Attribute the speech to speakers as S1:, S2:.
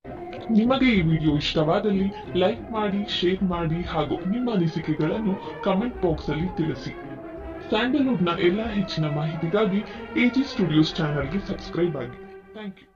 S1: ನಿಮಗೆ ಈ ವಿಡಿಯೋ ಇಷ್ಟವಾದಲ್ಲಿ ಲೈಕ್ ಮಾಡಿ, ಶೇರ್ ಮಾಡಿ ಹಾಗೂ ನಿಮ್ಮ ಅನಿಸಿಕೆಗಳನ್ನು ಕಮೆಂಟ್ ಬಾಕ್ಸ್ ಅಲ್ಲಿ ತಿಳಿಸಿ. ಸ್ಯಾಂಡಲ್ವುಡ್ನ ಎಲ್ಲ ಹೆಚ್ಚಿನ ಮಾಹಿತಿಗಾಗಿ ಎಜಿ ಸ್ಟುಡಿಯೋಸ್ ಚಾನೆಲ್ಗೆ ಸಬ್ಸ್ಕ್ರೈಬ್ ಆಗಿ. Thank you.